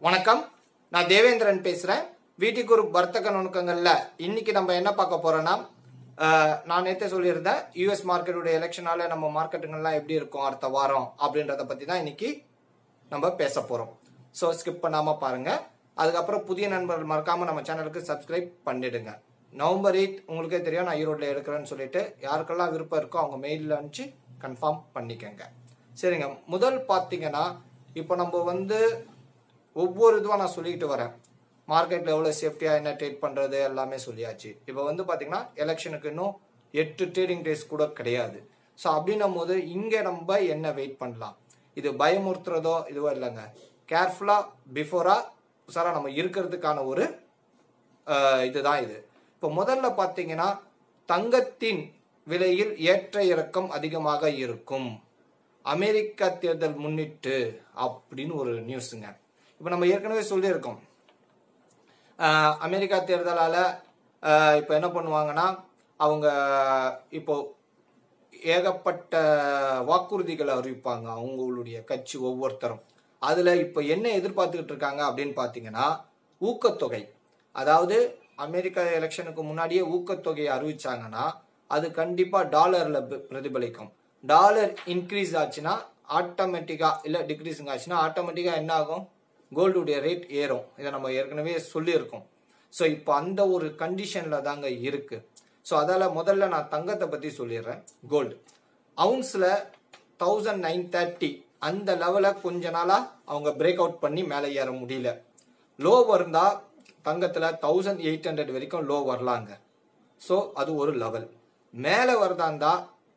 வணக்கம், நான் தேவேந்திரன் பேசுறேன். வீட்டுக்கு ஒரு வர்த்தக நுணுக்கங்கள்ல இன்னைக்கு நம்ம என்ன பார்க்க போறோம்னா, நான் நேற்றே சொல்லியிருந்தேன் யூஎஸ் மார்க்கெட்டுடைய எலெக்ஷனால நம்ம மார்க்கெட்டுங்கள்லாம் எப்படி இருக்கும் அடுத்த வாரம் அப்படின்றத பத்தி தான் இன்னைக்கு நம்ம பேச போறோம். ஸோ ஸ்கிப் பண்ணாம பாருங்க. அதுக்கப்புறம் புதிய நண்பர்கள் மறக்காம நம்ம சேனலுக்கு சப்ஸ்கிரைப் பண்ணிடுங்க. நவம்பர் 8 உங்களுக்கே தெரியும் நான் ஈரோட்ல எடுக்கிறேன்னு சொல்லிட்டு யாருக்கெல்லாம் விருப்பம் இருக்கோ அவங்க மெயிலில் அனுப்பிச்சு கன்ஃபார்ம் பண்ணிக்கங்க. சரிங்க, முதல் பார்த்தீங்கன்னா இப்போ நம்ம வந்து ஒவ்வொரு இதுவாக நான் சொல்லிக்கிட்டு வரேன். மார்க்கெட்டில் எவ்வளோ சேஃப்டியாக என்ன ட்ரேட் பண்ணுறது எல்லாமே சொல்லியாச்சு. இப்போ வந்து பார்த்தீங்கன்னா எலெக்ஷனுக்கு இன்னும் 8 ட்ரேடிங் டேஸ் கூட கிடையாது. ஸோ அப்படின்னும் போது இங்கே நம்ம என்ன வெயிட் பண்ணலாம்? இது பயமுறுத்துறதோ இதுவோ இல்லைங்க. கேர்ஃபுல்லாக பிஃபோராக சாரா நம்ம இருக்கிறதுக்கான ஒரு இதுதான் இது. இப்போ முதல்ல பார்த்தீங்கன்னா தங்கத்தின் விலையில் ஏற்ற இறக்கம் அதிகமாக இருக்கும் அமெரிக்கா தேர்தல் முன்னிட்டு அப்படின்னு ஒரு நியூஸுங்க. இப்போ நம்ம ஏற்கனவே சொல்லியிருக்கோம், அமெரிக்கா தேர்தலால் இப்போ என்ன பண்ணுவாங்கன்னா அவங்க இப்போ ஏகப்பட்ட வாக்குறுதிகளை அறிவிப்பாங்க அவங்களுடைய கட்சி ஒவ்வொருத்தரும். அதில் இப்போ என்ன எதிர்பார்த்துக்கிட்டு இருக்காங்க அப்படின்னு பார்த்தீங்கன்னா ஊக்கத்தொகை. அதாவது அமெரிக்கா எலெக்ஷனுக்கு முன்னாடியே ஊக்கத்தொகையை அறிவிச்சாங்கன்னா அது கண்டிப்பாக டாலரில் பிரதிபலிக்கும். டாலர் இன்க்ரீஸ் ஆச்சுன்னா ஆட்டோமேட்டிக்காக, இல்லை டிக்ரீஸிங் ஆச்சுன்னா ஆட்டோமேட்டிக்காக என்ன ஆகும்? கோல்டுடைய ரேட் ஏறும். இதை நம்ம ஏற்கனவே சொல்லியிருக்கோம். ஸோ இப்போ அந்த ஒரு கண்டிஷனில் தாங்க இருக்கு. ஸோ அதால் முதல்ல நான் தங்கத்தை பற்றி சொல்லிடுறேன். கோல்டு அவுன்ஸில் 1930 அந்த லெவலில் கொஞ்ச நாளாக அவங்க பிரேக் அவுட் பண்ணி மேலே ஏற முடியல. லோ வருந்தா தங்கத்தில் 1800 வரைக்கும் லோ வரலாங்க. ஸோ அது ஒரு லெவல். மேலே வரதாந்தா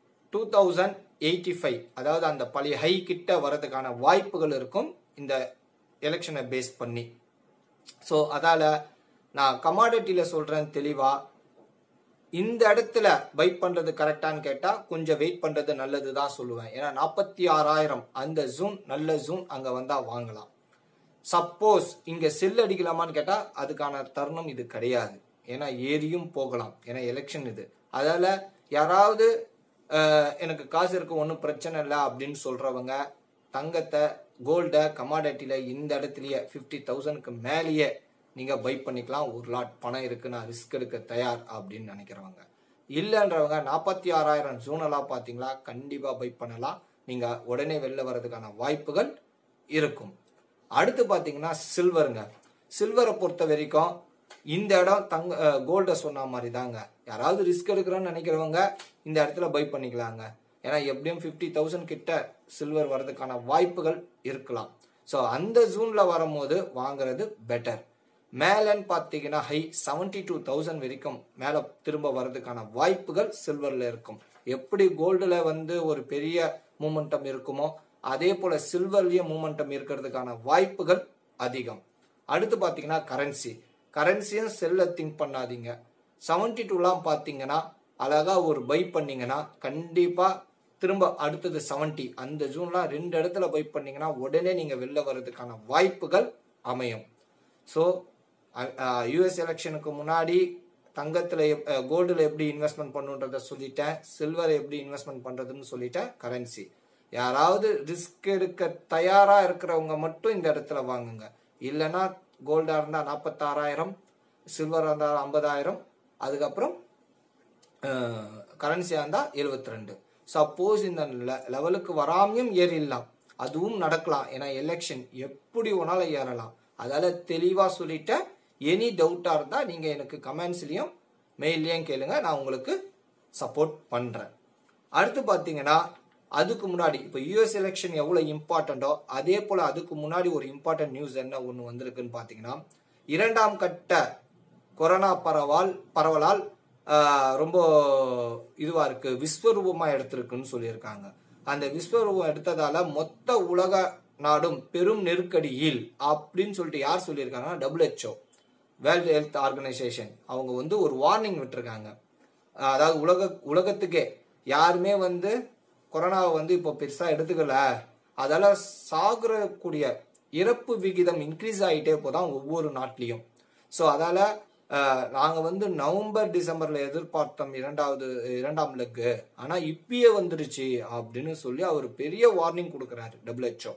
2085, அதாவது அந்த பழைய ஹை கிட்ட வரதுக்கான வாய்ப்புகள் இருக்கும் இந்த எலெக்ஷனை பேஸ் பண்ணி. ஸோ அதால நான் கமாடிட்டியில் சொல்றேன் தெளிவா, இந்த இடத்துல பை பண்றது கரெக்டான்னு கேட்டா கொஞ்சம் வெயிட் பண்றது நல்லது தான் சொல்லுவேன். ஏன்னா 46,000 அந்த ஜூன் நல்ல ஜூன் அங்க வந்தா வாங்கலாம். சப்போஸ் இங்க செல் அடிக்கலாமான்னு கேட்டா அதுக்கான தருணம் இது கிடையாது. ஏன்னா ஏறியும் போகலாம், ஏன்னா எலெக்ஷன் இது. அதால யாராவது எனக்கு காசு இருக்கு ஒன்றும் பிரச்சனை இல்லை அப்படின்னு சொல்றவங்க தங்கத்தை கோல்டை கமாடிட்டியில இந்த இடத்துலயே 50,000க்கு மேலேயே நீங்க பை பண்ணிக்கலாம். ஒரு லாட் பணம் இருக்கு, நான் ரிஸ்க் எடுக்க தயார் அப்படின்னு நினைக்கிறவங்க. இல்லைன்றவங்க 46,000 ஜூனெல்லாம் பார்த்தீங்களா, கண்டிப்பா பை பண்ணலாம். நீங்க உடனே வெளில வர்றதுக்கான வாய்ப்புகள் இருக்கும். அடுத்து பார்த்தீங்கன்னா சில்வருங்க. சில்வரை பொறுத்த வரைக்கும் இந்த இடம் கோல்டை சொன்ன மாதிரி தாங்க. யாராவது ரிஸ்க் எடுக்கிறோன்னு நினைக்கிறவங்க இந்த இடத்துல பை பண்ணிக்கலாங்க. ஏன்னா எப்படியும் 50,000 கிட்ட சில்வர் வர்றதுக்கான வாய்ப்புகள் இருக்கலாம். ஸோ அந்த ஜூன்ல வரும்போது வாங்குறது பெட்டர். மேலன்னு பார்த்தீங்கன்னா ஹை 72,000 வரைக்கும் மேலே திரும்ப வர்றதுக்கான வாய்ப்புகள் சில்வர்ல இருக்கும். எப்படி கோல்டுல வந்து ஒரு பெரிய மூமெண்டம் இருக்குமோ அதே போல சில்வர்லயும் மூமெண்டம் இருக்கிறதுக்கான வாய்ப்புகள் அதிகம். அடுத்து பார்த்தீங்கன்னா கரன்சியும் செல்ல திங்க் பண்ணாதீங்க. 72லாம் பார்த்தீங்கன்னா அழகா ஒரு பை பண்ணீங்கன்னா கண்டிப்பா திரும்ப அடுத்தது 70 அந்த ஜூன்லாம் 2 இடத்துல பை பண்ணீங்கன்னா உடனே நீங்க வெளில வர்றதுக்கான வாய்ப்புகள் அமையும். ஸோ யூஎஸ் எலெக்ஷனுக்கு முன்னாடி தங்கத்துல கோல்டுல எப்படி இன்வெஸ்ட்மெண்ட் பண்ணுன்றத சொல்லிட்டேன், சில்வர் எப்படி இன்வெஸ்ட்மெண்ட் பண்றதுன்னு சொல்லிட்டேன். கரன்சி யாராவது ரிஸ்க் எடுக்க தயாரா இருக்கிறவங்க மட்டும் இந்த இடத்துல வாங்குங்க. இல்லைன்னா கோல்டா இருந்தா 46,000, சில்வரா இருந்தா 50,000, அதுக்கப்புறம் கரன்சியா இருந்தா 72. சப்போஸ் இந்த லெவலுக்கு வராமையும் ஏறிடலாம், அதுவும் நடக்கலாம். ஏன்னா எலெக்ஷன் எப்படி ஒன்னாலும் ஏறலாம். அதால தெளிவா சொல்லிட்டேன். எனி டவுட்டா இருந்தா நீங்க எனக்கு கமெண்ட்ஸ்லயும் மெயிலையும் கேளுங்க, நான் உங்களுக்கு சப்போர்ட் பண்றேன். அடுத்து பாத்தீங்கன்னா அதுக்கு முன்னாடி இப்போ யூஎஸ் எலெக்ஷன் எவ்வளவு இம்பார்ட்டண்டோ அதே போல அதுக்கு முன்னாடி ஒரு இம்பார்ட்டன்ட் நியூஸ் என்ன ஒன்று வந்திருக்குன்னு பாத்தீங்கன்னா, 2ஆம் கட்ட கொரோனா பரவலால் ரொம்ப இதுவா இருக்கு, விஸ்வரூபமா எடுத்திருக்குன்னு சொல்லியிருக்காங்க. அந்த விஸ்வரூபம் எடுத்ததால மொத்த உலக நாடும் பெரும் நெருக்கடியில் அப்படின்னு சொல்லிட்டு யார் சொல்லியிருக்காங்கன்னா WHO, வேர்ல்டு ஹெல்த் ஆர்கனைசேஷன். அவங்க வந்து ஒரு வார்னிங் விட்டுருக்காங்க. அதாவது உலகத்துக்கே யாருமே வந்து கொரோனாவை வந்து இப்போ பெருசா எடுத்துக்கல, அதால சாகுறக்கூடிய இறப்பு விகிதம் இன்க்ரீஸ் ஆகிட்டே போதான் ஒவ்வொரு நாட்டிலையும். ஸோ அதால நாங்க வந்து நவம்பர் டிசம்பர்ல எதிர்பார்த்தோம் இரண்டாம் லெக்கு, ஆனா இப்பயே வந்துருச்சு அப்படின்னு சொல்லி அவர் பெரிய வார்னிங் கொடுக்குறாரு WHO.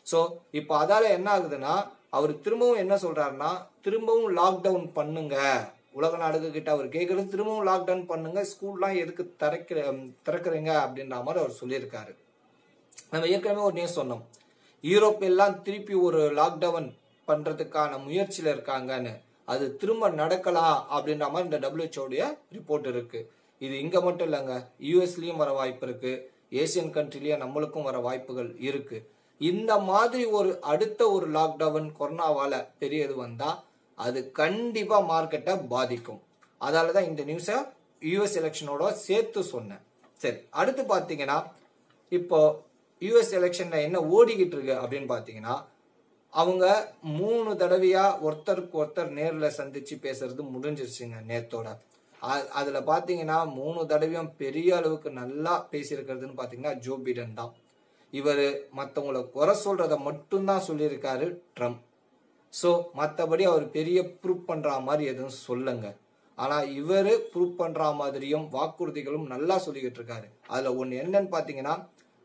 ஸோ இப்போ அதால என்ன ஆகுதுன்னா அவர் திரும்பவும் என்ன சொல்றாருன்னா திரும்பவும் லாக்டவுன் பண்ணுங்க, உலக நாடுகள் கிட்ட அவர் கேட்கறது திரும்பவும் லாக்டவுன் பண்ணுங்க, ஸ்கூல்லாம் எதுக்கு திறக்கிறீங்க அப்படின்ற மாதிரி அவர் சொல்லியிருக்காரு. நம்ம ஏற்கனவே ஒரு நியூஸ் சொன்னோம், யூரோப் எல்லாம் திருப்பி ஒரு லாக்டவுன் பண்றதுக்கான முயற்சியில இருக்காங்கன்னு. அது திரும்ப நடக்கலாம் அப்படின்ற மாதிரி இந்த WHO ரிப்போர்ட் இருக்கு. இது இங்க மட்டும் இல்லைங்க, யூஎஸ்லயும் வர வாய்ப்பு இருக்கு, ஏசியன் கண்ட்ரிலயே நம்மளுக்கும் வர வாய்ப்புகள் இருக்கு. இந்த மாதிரி ஒரு அடுத்த ஒரு லாக்டவுன் கொரோனாவால பெரியது வந்தா அது கண்டிப்பா மார்க்கெட்டை பாதிக்கும். அதாலதான் இந்த நியூஸை யூஎஸ் எலெக்ஷனோட சேர்த்து சொன்னேன். சரி, அடுத்து பாத்தீங்கன்னா இப்போ யூஎஸ் எலெக்ஷன்ல என்ன ஓடிக்கிட்டு இருக்கு அப்படின்னு பாத்தீங்கன்னா, அவங்க 3 தடவையா ஒருத்தருக்கு ஒருத்தர் நேர்ல சந்திச்சு பேசுறது முடிஞ்சிருச்சுங்க நேத்தோட. அதுல பாத்தீங்கன்னா 3 தடவையும் பெரிய அளவுக்கு நல்லா பேசியிருக்கிறதுன்னு பாத்தீங்கன்னா ஜோ பைடன் தான். இவரு மத்தவங்களை குறை சொல்றத மட்டும்தான் சொல்லியிருக்காரு ட்ரம்ப். ஸோ மற்றபடி அவர் பெரிய ப்ரூவ் பண்ற மாதிரி எதுவும் சொல்லுங்க. ஆனா இவரு ப்ரூவ் பண்ற மாதிரியும் வாக்குறுதிகளும் நல்லா சொல்லிக்கிட்டு இருக்காரு. அதுல ஒண்ணு என்னன்னு பாத்தீங்கன்னா,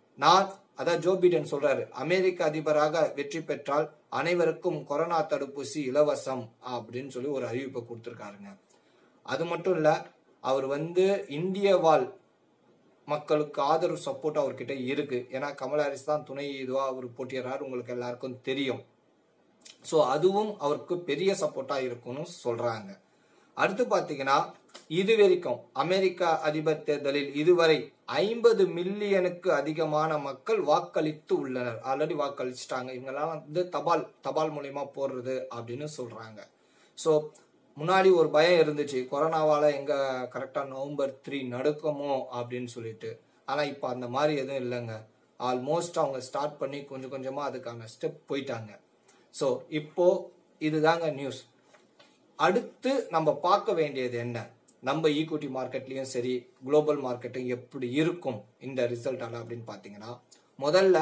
அதான் ஜோ பைடன் சொல்றாரு, அமெரிக்க அதிபராக வெற்றி பெற்றால் அனைவருக்கும் கொரோனா தடுப்பூசி இலவசம் அப்படின்னு சொல்லி ஒரு அறிவிப்பை கொடுத்திருக்காருங்க. அது மட்டும் இல்ல, அவர் இந்திய வாழ் மக்களுக்கு ஆதரவு சப்போர்ட் அவர்கிட்ட இருக்கு. ஏன்னா கமலா ஹாரிஸ் தான் துணை இதுவா அவர் போட்டியிடறாரு, உங்களுக்கு எல்லாருக்கும் தெரியும். ஸோ அதுவும் அவருக்கு பெரிய சப்போர்ட்டா இருக்கும்னு சொல்றாங்க. அடுத்து பாத்தீங்கன்னா, இது வரைக்கும் அமெரிக்கா அதிபர் தேர்தலில் இதுவரை 50 மில்லியனுக்கு அதிகமான மக்கள் வாக்களித்து உள்ளனர். ஆல்ரெடி வாக்களிச்சுட்டாங்க. இவங்கெல்லாம் தபால் மூலியமா போடுறது அப்படின்னு சொல்றாங்க. ஸோ முன்னாடி ஒரு பயம் இருந்துச்சு, கொரோனாவால எங்க கரெக்டா நவம்பர் 3 நடக்குமோ அப்படின்னு சொல்லிட்டு. ஆனா இப்ப அந்த மாதிரி எதுவும் இல்லைங்க. ஆல்மோஸ்ட் அவங்க ஸ்டார்ட் பண்ணி கொஞ்சம் கொஞ்சமா அதுக்கான ஸ்டெப் போயிட்டாங்க. ஸோ இப்போ இதுதாங்க நியூஸ். அடுத்து நம்ம பார்க்க வேண்டியது என்ன, நம்ம ஈக்விட்டி மார்க்கெட்லயும் சரி குளோபல் மார்க்கெட்டும் எப்படி இருக்கும் இந்த ரிசல்ட்டால அப்படின்னு பாத்தீங்கன்னா, முதல்ல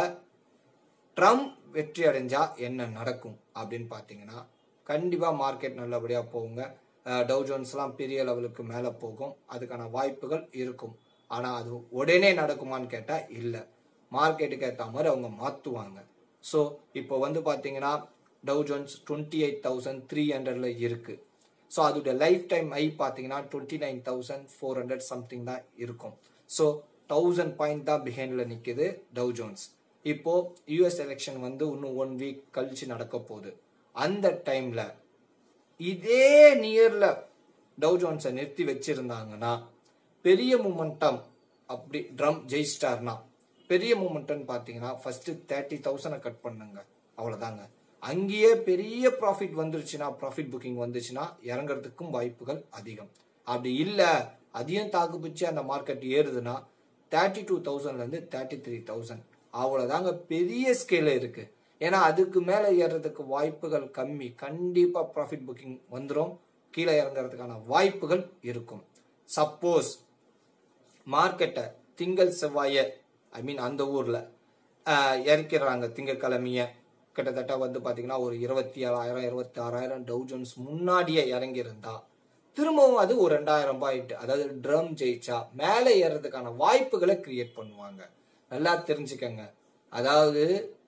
ட்ரம்ப் வெற்றி அடைஞ்சா என்ன நடக்கும் அப்படின்னு பாத்தீங்கன்னா, கண்டிப்பா மார்க்கெட் நல்லபடியா போகுங்க. டவ் ஜோன்ஸ் எல்லாம் பெரிய லெவலுக்கு மேல போகும், அதுக்கான வாய்ப்புகள் இருக்கும். ஆனா அது உடனே நடக்குமான்னு கேட்டா இல்ல, மார்க்கெட்டுக்கு ஏற்ற மாதிரி அவங்க மாத்துவாங்க. ஸோ இப்போ பாத்தீங்கன்னா டவ் ஜோன்ஸ் 28,300ல இருக்கு. ஸோ அதோட லைஃப் டைம் ஐ பார்த்தீங்கன்னா 29,400 சம்திங் தான் இருக்கும். ஸோ 1000 பாயிண்ட் தான் பிஹைண்ட்ல நிற்குது டவ் ஜோன்ஸ். இப்போ யூஎஸ் எலெக்ஷன் இன்னும் 1 வீக் கழிச்சு நடக்க போகுது. அந்த டைம்ல இதே நியர்ல டவ் ஜோன்ஸை நிறுத்தி வச்சிருந்தாங்கன்னா பெரிய மூமெண்டம், அப்படி ட்ரம்ப் ஜெயிச்சிட்டார்னா பெரிய மூமெண்டம் பார்த்தீங்கன்னா ஃபர்ஸ்ட் 30,000 கட் பண்ணுங்க, அவ்வளவுதாங்க. அங்கேயே பெரிய ப்ராஃபிட் வந்துருச்சுன்னா, ப்ராஃபிட் புக்கிங் வந்துச்சுன்னா இறங்குறதுக்கும் வாய்ப்புகள் அதிகம். அப்படி இல்ல அதையும் தாக்குப்பிச்சு அந்த மார்க்கெட் ஏறுதுன்னா 32,000ல இருந்து 33,000 அவ்வளவுதாங்க பெரிய ஸ்கேல இருக்கு. ஏன்னா அதுக்கு மேல ஏறதுக்கு வாய்ப்புகள் கம்மி. கண்டிப்பா ப்ராஃபிட் புக்கிங் வந்துடும், கீழே இறங்குறதுக்கான வாய்ப்புகள் இருக்கும். சப்போஸ் மார்க்கெட்டை திங்கள் செவ்வாய அந்த ஊர்ல இறக்கிறாங்க, திங்கக்கிழமைய கிட்டத்தட்ட பாத்தீங்கன்னா ஒரு 27,000 26,000 டவ் ஜோன்ஸ் முன்னாடியே இறங்கி இருந்தா திரும்பவும் அது ஒரு 2,000 பாயிண்ட், அதாவது ட்ரம் ஜெயிச்சா மேல ஏறதுக்கான வாய்ப்புகளை கிரியேட் பண்ணுவாங்க. நல்லா தெரிஞ்சுக்கங்க. அதாவது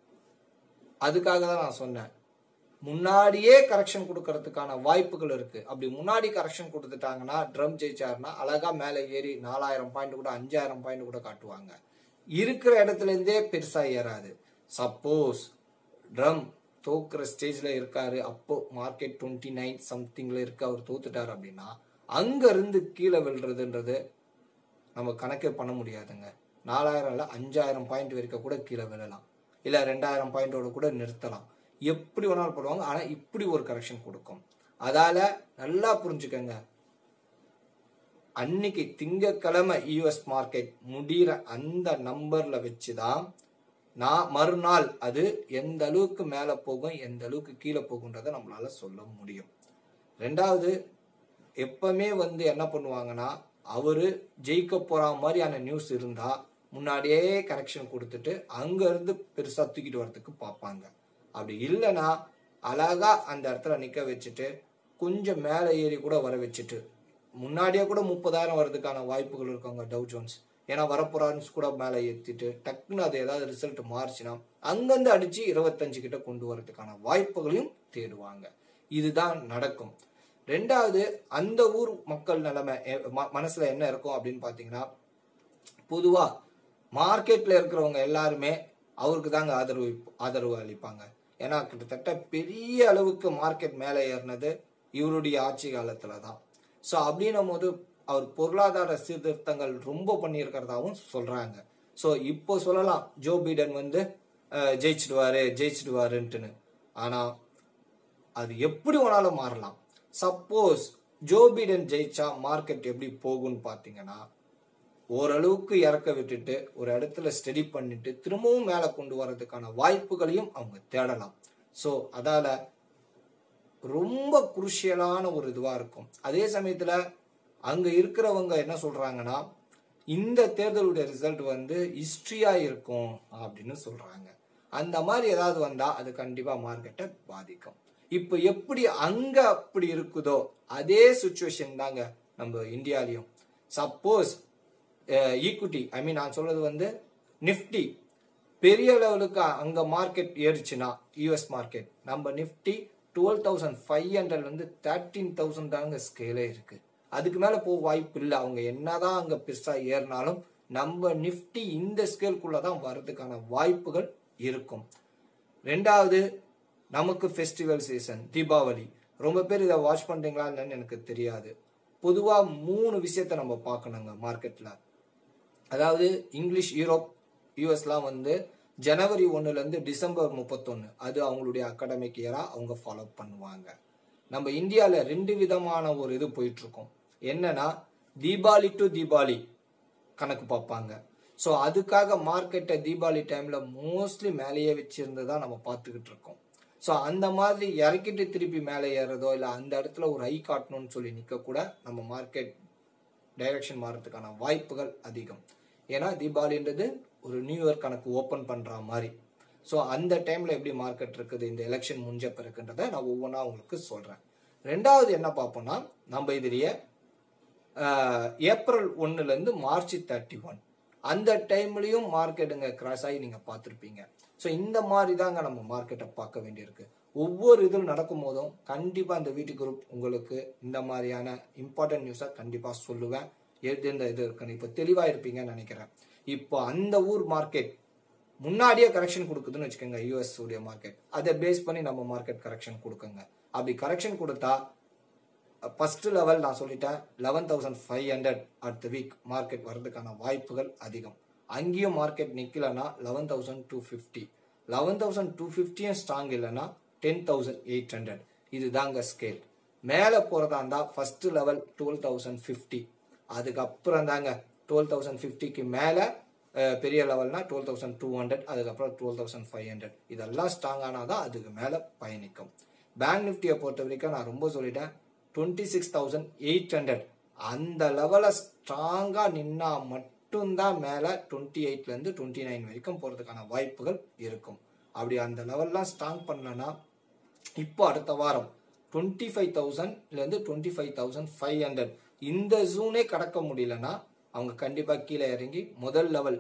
அதுக்காக தான் நான் சொன்னேன், முன்னாடியே கரெக்ஷன் கொடுக்கறதுக்கான வாய்ப்புகள் இருக்கு. அப்படி முன்னாடி கரெக்ஷன் கொடுத்துட்டாங்கன்னா ட்ரம் ஜெயிச்சாருன்னா அழகா மேல ஏறி 4,000 பாயிண்ட் கூட 5,000 பாயிண்ட் கூட காட்டுவாங்க. இருக்கிற இடத்துல இருந்தே பெருசா ஏறாது. சப்போஸ் ட்ரம் தோக்குற ஸ்டேஜ்ல இருக்காரு, அப்போ மார்க்கெட் 29 சம்திங்ல இருக்கு, அவர் தோத்துட்டாரு அப்படின்னா அங்க இருந்து கீழே விழுறதுன்றது நம்ம கணக்கே பண்ண முடியாதுங்க. 4,000 இல்ல 5,000 பாயிண்ட் வரைக்கும் கூட கீழே விழலாம், இல்ல 2,000 பாயிண்டோட கூட நிறுத்தலாம். எப்படி வேணாலும் போடுவாங்க. ஆனா இப்படி ஒரு கரெக்ஷன் கொடுக்கும். அதால நல்லா புரிஞ்சுக்கங்க, அன்னைக்கு திங்கக்கிழமை யூஎஸ் மார்க்கெட் முடிகிற அந்த நம்பர்ல வச்சுதான் மறுநாள் அது எந்த அளவுக்கு மேல போகும் எந்த அளவுக்கு கீழே போகுன்றத நம்மளால சொல்ல முடியும். ரெண்டாவது, எப்பவுமே என்ன பண்ணுவாங்கன்னா, அவரு ஜெயிக்க போற மாதிரியான நியூஸ் இருந்தா முன்னாடியே கரெக்ஷன் கொடுத்துட்டு அங்க இருந்து பெருசா தூக்கிட்டு வரதுக்கு பார்ப்பாங்க. அப்படி இல்லைன்னா அழகா அந்த இடத்துல நிக்க வச்சுட்டு கொஞ்சம் மேல ஏறி கூட வர வச்சுட்டு முன்னாடியே கூட 30,000 வர்றதுக்கான வாய்ப்புகள் இருக்காங்க டவ் ஜோன்ஸ். ஏன்னா வரப்போறான்னு கூட மேலே ஏற்றிட்டு டக்குன்னு அது ஏதாவது ரிசல்ட் மாறுச்சுன்னா அங்கேருந்து அடிச்சு 25 கிட்ட கொண்டு வரதுக்கான வாய்ப்புகளையும் தேடுவாங்க. இதுதான் நடக்கும். ரெண்டாவது, அந்த ஊர் மக்கள் நிலைமை மனசுல என்ன இருக்கும் அப்படின்னு பாத்தீங்கன்னா, பொதுவா மார்க்கெட்ல இருக்கிறவங்க எல்லாருமே அவருக்கு தாங்க ஆதரவு அளிப்பாங்க. ஏன்னா கிட்டத்தட்ட பெரிய அளவுக்கு மார்க்கெட் மேலே ஏறினது இவருடைய ஆட்சி காலத்துல தான். ஸோ அப்படின்னும் போது அவர் பொருளாதார சீர்திருத்தங்கள் ரொம்ப பண்ணியிருக்கிறதாவும் சொல்றாங்க. ஸோ இப்போ சொல்லலாம் ஜோ பைடன் வந்து ஜெயிச்சிடுவாருன்ட்டுன்னு. ஆனா அது எப்படி வேணாலும் மாறலாம். சப்போஸ் ஜோ பைடன் ஜெயிச்சா மார்க்கெட் எப்படி போகும்னு பாத்தீங்கன்னா, ஓரளவுக்கு இறக்க விட்டுட்டு ஒரு இடத்துல ஸ்டடி பண்ணிட்டு திரும்பவும் மேல கொண்டு வர்றதுக்கான வாய்ப்புகளையும் அவங்க தேடலாம். ஸோ அதால ரொம்ப குருஷியலான ஒரு இதுவா இருக்கும். அதே சமயத்துல அங்க இருக்கிறவங்க என்ன சொல்றாங்கன்னா, இந்த தேர்தலுடைய ரிசல்ட் வந்து ஹிஸ்டரியா இருக்கும் அப்படின்னு சொல்றாங்க. அந்த மாதிரி ஏதாவது வந்தா அது கண்டிப்பா மார்க்கெட்டை பாதிக்கும். இப்ப எப்படி அங்க அப்படி இருக்குதோ அதே சுச்சுவேஷன் தாங்க நம்ம இந்தியாலையும். சப்போஸ் ஈக்விட்டி நான் சொல்றது வந்து நிஃப்டி பெரிய லெவலுக்கு அங்க மார்க்கெட் ஏறிச்சுன்னா, யூஎஸ் மார்க்கெட், நம்ம நிஃப்டி 12,500 வந்து 13,000 தாங்க ஸ்கேலே இருக்கு. அதுக்கு மேல போக வாய்ப்பு இல்லை. அவங்க என்னதான் அங்க பெருசா ஏறினாலும் நம்ம நிஃப்டி இந்த ஸ்கேலுக்குள்ளதான் வர்றதுக்கான வாய்ப்புகள் இருக்கும். ரெண்டாவது, நமக்கு ஃபெஸ்டிவல் சீசன், தீபாவளி. ரொம்ப பேர் இதை வாட்ச் பண்றீங்களா இல்லைன்னு எனக்கு தெரியாது. பொதுவா 3 விஷயத்த நம்ம பார்க்கணுங்க மார்க்கெட்ல. அதாவது இங்கிலீஷ், யூரோப், யூஎஸ்லாம் வந்து ஜனவரி 1 இருந்து டிசம்பர் 31 அது அவங்களுடைய அகாடமிக் இயரா அவங்க ஃபாலோ பண்ணுவாங்க. நம்ம இந்தியால 2 விதமான ஒரு இது போயிட்டு இருக்கோம். என்னன்னா, தீபாவளி டு தீபாவளி கணக்கு பார்ப்பாங்க. ஸோ அதுக்காக மார்க்கெட்டை தீபாவளி டைம்ல மோஸ்ட்லி மேலேயே வச்சிருந்ததான் நம்ம பார்த்துக்கிட்டு இருக்கோம். ஸோ அந்த மாதிரி இறக்கிட்டு திருப்பி மேலே ஏறதோ இல்லை அந்த இடத்துல ஒரு ஹை காட்டணும்னு சொல்லி நிற்க கூட நம்ம மார்க்கெட் டைரக்ஷன் மாறதுக்கான வாய்ப்புகள் அதிகம். ஏன்னா தீபாவளின்றது ஒரு நியூ இயர் கணக்கு ஓப்பன் பண்ற மாதிரி. ஸோ அந்த டைம்ல எப்படி மார்க்கெட் இருக்குது இந்த எலெக்ஷன் முடிஞ்ச பிறகுன்றதை நான் ஒவ்வொன்றா உங்களுக்கு சொல்றேன். ரெண்டாவது என்ன பார்ப்போம்னா, நம்ம இதுலயே ஏப்ரல் 1 இருந்து மார்ச் 31 அந்த டைம்லயும் மார்க்கெட்டுங்க கிராஸ் ஆகி நீங்க பார்த்துருப்பீங்க. ஸோ இந்த மாதிரி தாங்க நம்ம மார்க்கெட்டை பார்க்க வேண்டியிருக்கு. ஒவ்வொரு இதில் நடக்கும் போதும் கண்டிப்பா இந்த வீட்டு குரூப் உங்களுக்கு இந்த மாதிரியான இம்பார்ட்டன்ட் நியூஸை கண்டிப்பா சொல்லுவேன். எந்த இது இருக்குன்னு இப்போ தெளிவா இருப்பீங்கன்னு நினைக்கிறேன். இப்போ அந்த ஊர் மார்க்கெட் முன்னாடியே கரெக்ஷன் கொடுக்குதுன்னு வச்சுக்கோங்க, யூஎஸ் உடைய மார்க்கெட், அதை பேஸ் பண்ணி நம்ம மார்க்கெட் கரெக்ஷன் கொடுக்குங்க. அப்படி கரெக்ஷன் கொடுத்தா ஃபர்ஸ்ட் லெவல் நான் சொல்லிட்டேன் 11,500 அடுத்த வீக் மார்க்கெட் வர்றதுக்கான வாய்ப்புகள் அதிகம். அங்கேயும் மார்க்கெட் நிக்கலன்னா 11,250, 11,250 ஸ்ட்ராங் இல்லைன்னா 10,800. இதுதாங்க ஸ்கேல். மேலே போறதா இருந்தா ஃபர்ஸ்ட் லெவல் 12,050, அதுக்கப்புறம் தாங்க 12,050க்கு மேல பெரிய லெவல்னா 12,200, அதுக்கப்புறம் 12,500. இதெல்லாம் ஸ்ட்ராங் ஆனாதான் அதுக்கு மேல பயணிக்கும். பேங்க் நிஃப்டியை பொறுத்த வரைக்கும் நான் ரொம்ப சொல்லிட்டேன், 26,800 அந்த லெவல ஸ்ட்ராங்கா நின்னா மட்டும்தான் மேல 28ல இருந்து 29 வரைக்கும் போறதுக்கான வாய்ப்புகள் இருக்கும். அப்படி அந்த லெவல்லாம் ஸ்ட்ராங் பண்ணனா இப்போ அடுத்த வாரம் 25,000ல இருந்து 25,500 இந்த ஜூனே கடக்க முடியலன்னா அவங்க கண்டிப்பா கீழே இறங்கி முதல் லெவல்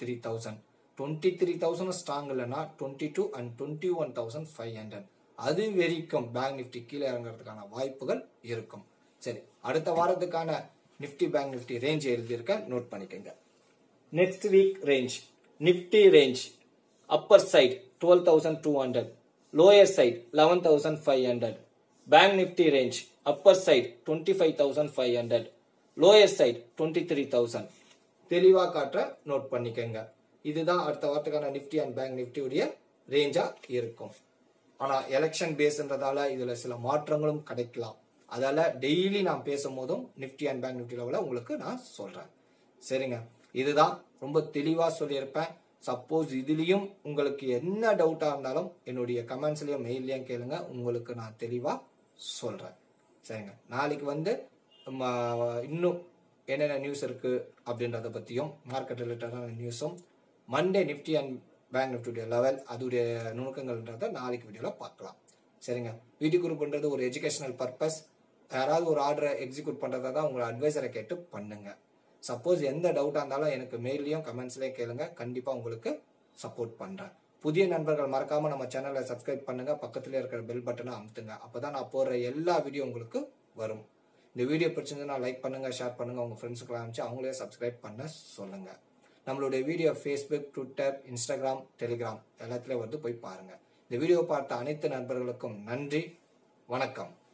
23,000 ஸ்ட்ராங் இல்லைன்னா 22 and 21,500 அது வரைக்கும் பேங்க் நிஃப்டி கீழே இறங்குறதுக்கான வாய்ப்புகள் இருக்கும். சரி, அடுத்த வாரத்துக்கான நிஃப்டி பேங்க் நிஃப்டி ரேஞ்ச் எழுதியிருக்க நோட் பண்ணிக்கோங்க. Next week range, Nifty range upper side 12,200, lower side 11,500. Bank Nifty range upper side 25,500, lower side 23,000. தெளிவா காட்டுற நோட் பண்ணிக்கங்க. இதுதான் அடுத்த வாரத்துக்கான நிஃப்டி அண்ட் பேங்க் நிஃப்டி உடைய ரேஞ்சா இருக்கும். ஆனா எலெக்ஷன் பேஸ்ன்றதால இதுல சில மாற்றங்களும் கிடைக்கலாம். அதால டெய்லி நான் பேசும்போதும் நிஃப்டி அண்ட் பேங்க் நிஃப்டி லெவல உங்களுக்கு நான் சொல்றேன். சரிங்க, இதுதான் ரொம்ப தெளிவா சொல்லியிருப்பேன். சப்போஸ் இதுலயும் உங்களுக்கு என்ன டவுட்டா இருந்தாலும் என்னுடைய கமெண்ட்ஸ்லயும் மெயிலையும் கேளுங்க, உங்களுக்கு நான் தெளிவா சொல்றேன். சரிங்க, நாளைக்கு வந்து இன்னும் என்னென்ன நியூஸ் இருக்கு அப்படின்றத பத்தியும் மார்க்கெட் ரிலேட்டடான நியூஸும், மண்டே நிஃப்டி அண்ட் பேங்க் நிஃப்டியுடைய லெவல் அதுடைய நுணுக்கங்கள்ன்றத நாளைக்கு வீடியோல பார்க்கலாம். சரிங்க, வீடியோ குரூப்ன்றது ஒரு எஜுகேஷனல் பர்பஸ். யாராவது ஒரு ஆர்டரை எக்ஸிக்யூட் பண்றதா தான் உங்களை அட்வைசரை கேட்டு பண்ணுங்க. சப்போஸ் எந்த டவுட்டாக இருந்தாலும் எனக்கு மெயிலையும் கமெண்ட்ஸ்லையும் கேளுங்க, கண்டிப்பாக உங்களுக்கு சப்போர்ட் பண்ணுறேன். புதிய நண்பர்கள் மறக்காமல் நம்ம சேனலை சப்ஸ்கிரைப் பண்ணுங்க, பக்கத்தில் இருக்கிற பெல் பட்டனை அமுத்துங்க. அப்போ தான் நான் போடுற எல்லா வீடியோ உங்களுக்கு வரும். இந்த வீடியோ பிடிச்சிருந்தா லைக் பண்ணுங்க, ஷேர் பண்ணுங்க, உங்கள் ஃப்ரெண்ட்ஸுக்கு அனுப்பிச்சு அவங்களே சப்ஸ்கிரைப் பண்ண சொல்லுங்க. நம்மளுடைய video Facebook, Twitter, Instagram, Telegram எல்லாத்துலேயும் வந்து போய் பாருங்க. இந்த வீடியோ பார்த்த அனைத்து நண்பர்களுக்கும் நன்றி, வணக்கம்.